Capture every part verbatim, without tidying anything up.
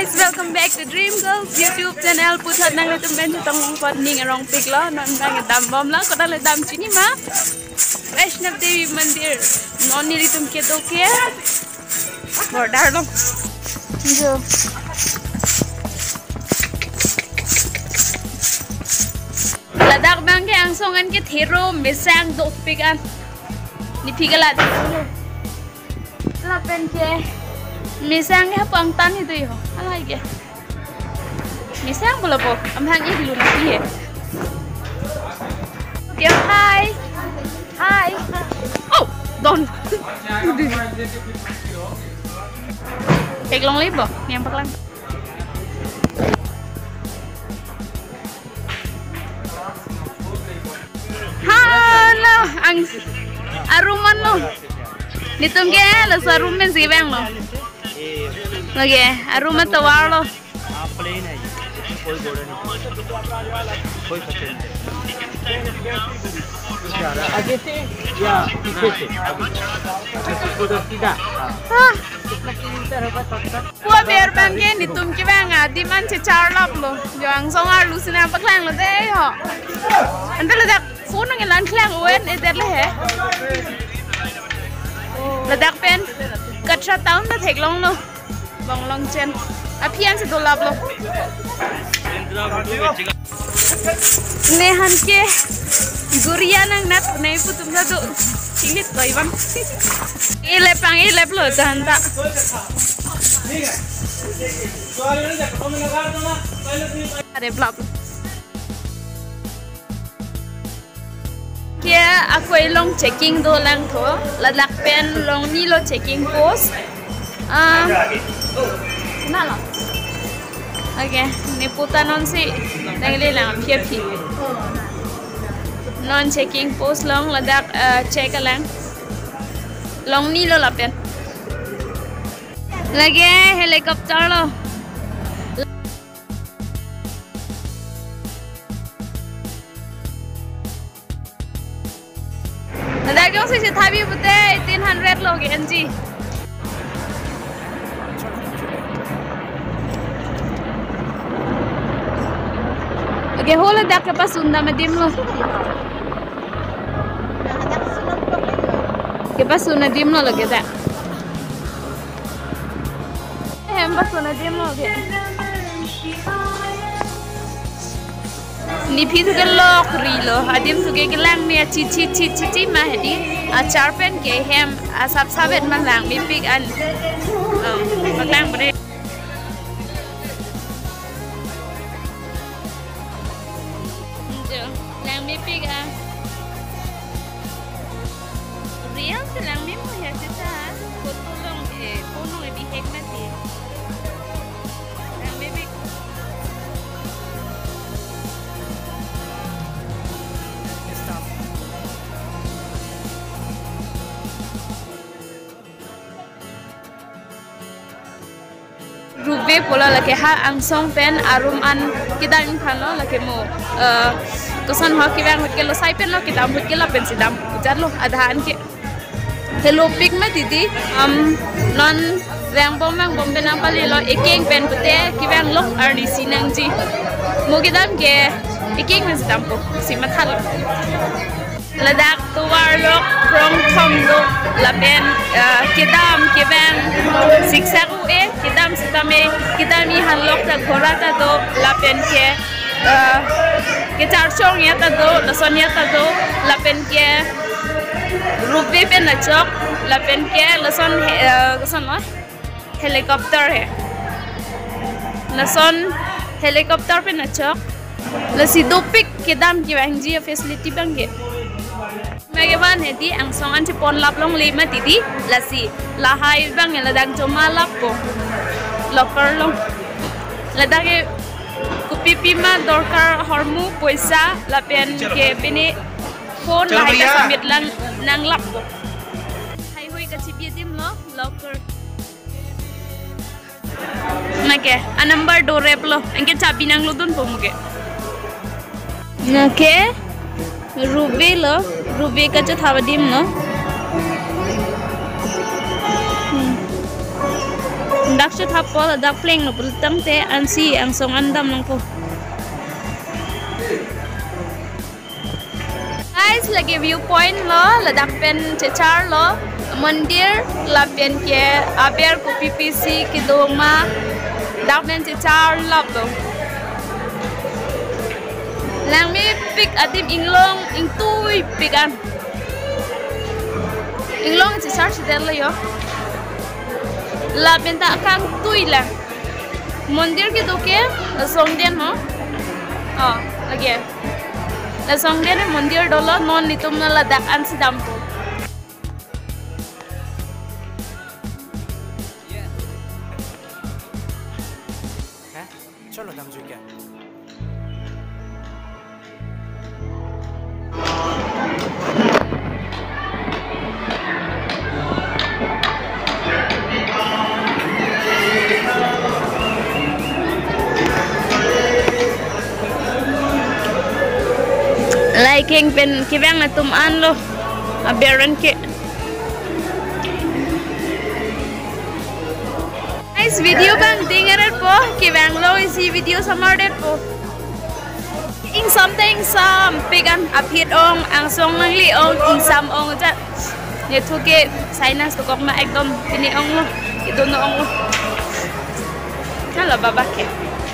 guys, welcome back to Dream Girls YouTube channel. Pusat nang retumben tong funding arong pig lo non nang dam bom la ko dal dam chini ma. Vaishnav Devi Mandir non ni ritum ke to ke border lo. Jo. Ladak bang ke angsongan ke thero mesang dot pigan. Ni pigala de. La pen ke misang ya pang tan itu yo, ala ige. Misang boleh po, amhang ini dulu nanti ya. Okay, hi, hi. Oh, don. Peglong libo, yang pelan. Halo, ang aruman lo. Nitum ke lo sarumen si bang lo. लगे room में तवार लो आप प्लेन है कोई घोड़ा नहीं कोई खतरे नहीं आगे से या पीछे से उधर सीधा हां कितना किलोमीटर होगा तक वो बेर बंगे नि तुम के बंगा दिमान से चार लाख लो जो अंगसों आ लुसना पकलांग लो दे हो अंदर लदक फोन नगे लन खलांग वेन इधर ले है लदक पेन कचरा टाउन में थेगलोंग लो bang long chen apian se dolap lo nehan ke guria nang nat nei putum na do ingit koi bang ile pang ile lo janta are blap ke aku long checking do lang tho ladak pen long ni lo checking post ah mana? Okay, ni puta non si tengli lang P P. Non checking post long ladak check lang. Long ni lo lapen. Lagi helikopter lo. Ladak yung si thabi pute eighteen hundred lo G N G. Oke, hola dak ke pasunda medim lo. Ke pasunda dim lo lagi dak. Eh, pasunda dim lo ke. Ni pisu ke lo kri lo. Adim tu ke gelang ni chi chi chi chi chi mah di. Achar pen ke hem asap sabet malang mipik an. Malang bre. Lang mipik ah. Real se lang mimo ya kita. Foto long eh fono e bihek mati. Lang mipik. Stop. Rube pola lagi ha angsong pen arum an kita inkhano lagi mo. Kusan ho ki bang ke lo sai pen lo kita mut ke la pen sidam jar lo adhan ke hello pic ma didi am non bang bom bang bom pen pali lo ekeng pen pute ki bang lo arni sinang ji mo ki dam ke ekeng men sidam po si mathal ladak to war lo krong thom lo la pen kidam ke bang siksa ku e kidam sidame kidami han lok ta khora ta do la pen ke ke char chong ya ta do la son ya ta do la pen ke rupe pe na chok la pen ke la son son no helicopter hai la son helicopter pe na chok la sido pic ke dam ki bang ji facility bang ke mege ban he di ang song an ti pon lap long le ma ti di la si la hai bang la dang choma lap ko locker long la da ke pipi ma dorkar hormu poisa la pen ke bini phone la ta samit lang nang lap hai hoi ka chibi dim lo locker nake a number do rep lo enke chabi nang ludun po muke nake ruby lo ruby ka cha thawa dim no dak shoot hapol dak pleng no pultang te an si ang song andam lang po. Guys, lagi viewpoint lo ladak pen chechar lo mandir la pen ke aber ko P P C ki doma dak pen chechar lap lo. Lang mi pik adim inglong ing tui pikan. Inglong chechar sidel lo yo. La benta kang tui la mandir ki doke songden ho oh lagi la songden mandir dolo non nitum na ladak an sidam po ha cholo dam juke liking pen kibang na tumaan lo aberan ke. Guys, video bang dingerer po kibang lo isi video samaret po ing something sam pigan apit ong ang song nang li ong ing sam ong ja ne thuke sinus to kok ma ekdom tini ong lo idono ong lo hala baba ke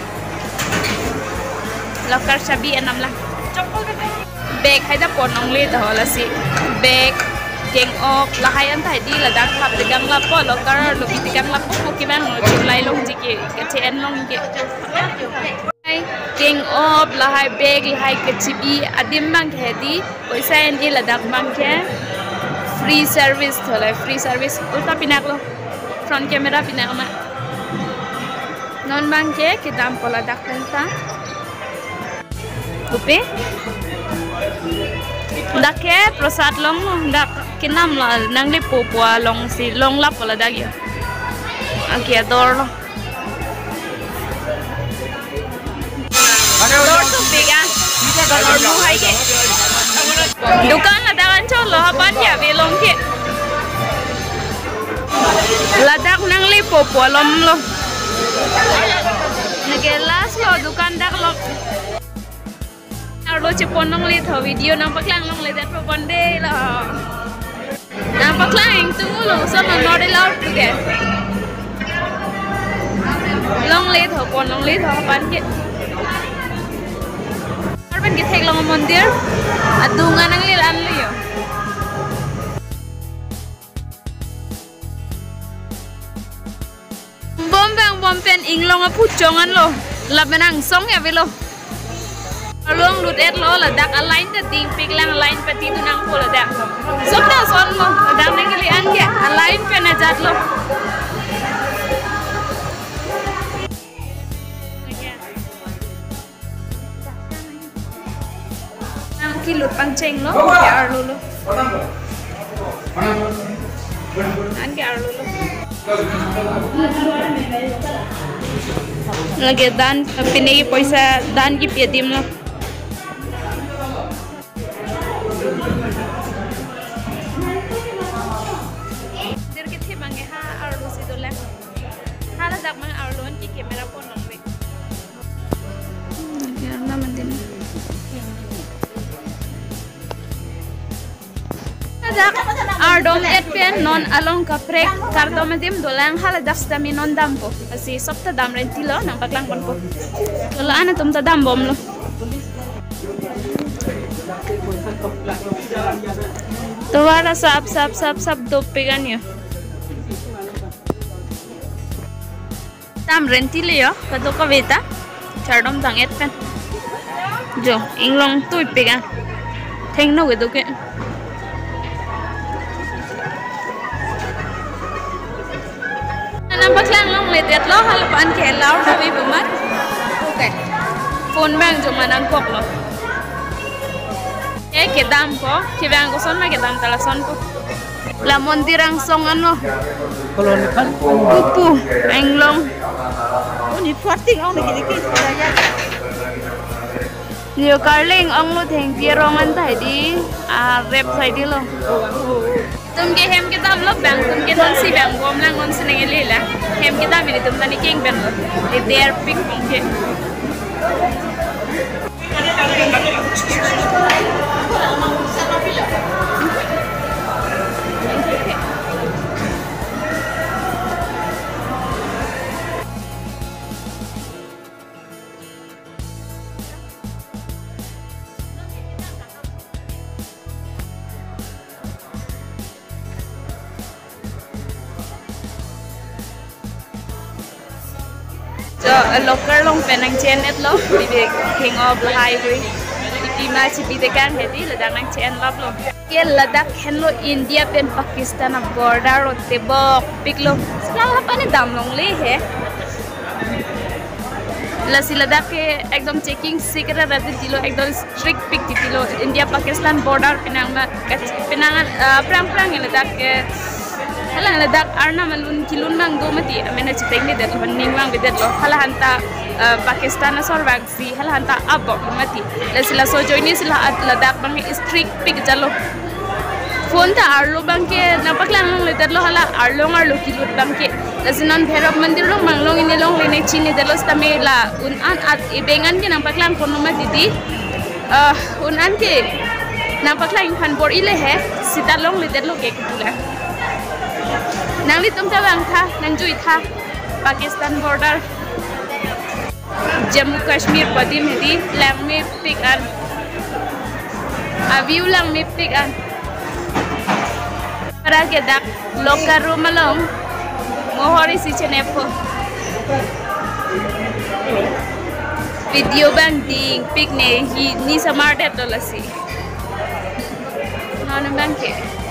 lokar sabi anam lang chokol ka bag hay da pon ong le da la si bag keng ok la hayan thai di la dak khap de gang la po lo kar lo bi gang la po ki ban lo chu lai long ji ke ke chen long ke keng op la hai bag la hai ke chibi adim mang ke di paisa en di la dak mang ke free service thola free service ulta pinak lo front camera pinak ma non mang ke ke dam pola dak penta upe dak ke prasad long dak kinam la nang le popwa long si long lap pola dak ya aki ador lo ador to biga ador lu hai ke dukan ada kan cholo haban ya belong ke ladak nang le popwa lom lo nagelas lo dukan dak lo lo cepon nong le tho video nang paklang nong le dat bonde la nang paklang tunggu lo sama node laut ke long le tho pon nong le tho pan ke arban ke thek long mandir adunga nang le an le yo bom bang bom pen inglong a puchongan lo labenang song ya velo Along lut et lo la dak align the ting pik lang align pati tu nang pola dak. Sok na son mo dak nang kali an ke align pe na jat lo. Nang ki lut pang cheng lo ke ar lo lo. An ke ar lo lo. Lagi dan pinagi paisa dan ki piadim lo. Ardom et pen non along kaprek kardom dim dolang hala dak stami non dam po asi sopta dam renti lo nang paklang pon po kalau ana tum ta dam bom lo Tuwara sap sap sap sap dop pegan yo dam renti le yo kado ka veta chardom dang et pen jo inglong tui pegan theng no ge do ke nampak lang long letet lo halapan ke laur tapi bemat oke phone bang cuma nangkok lo eh kedam po kibang ko son ma kedam talason po la mondirang songan lo kolon kan pupu englong Uni forting ang nagidikit kaya. Niyo karling ang lo theng pierongan tai di a rep sai di lo tum ke hem ke dam lo bang tum ke non si bang bom lang on sineng le la hem kita mini tum tani king ben di der pik pongke locker long penang chen et lo di be king of the highway di ma chi bi de kan he di ladang nang chen lap lo ye ladak hen lo India pen Pakistan border ro te bok pik lo sala pa ne dam long le he lasi ladak ke ekdom checking secret ra dilo ekdom strict pik dilo India Pakistan border penang ma penang prang prang ladak ke halang ladak arna malun kilun mang do mati amena chiteng ni det honing mang bidet lo hala hanta Pakistan asor vaksi hala hanta abok mati lasila so joini sila ladak bang strict pik jalo phone ta arlo bang ke napaklang long ledet lo hala arlong arlo kilut bang ke lasinon bhairab mandir lo manglong ini long lene chini delo stamela un an at ibengan ke napaklang kono mati di un an ke napaklang phan bor ile he sitalong ledet lo ke kula nang litum ta bang tha nang jui tha Pakistan border Jammu Kashmir padim hedi lang me pick an a view lang me pick an para ke dak locker room along mohori si chenepo video bang ding pick ne hi ni samar det dolasi non bang ke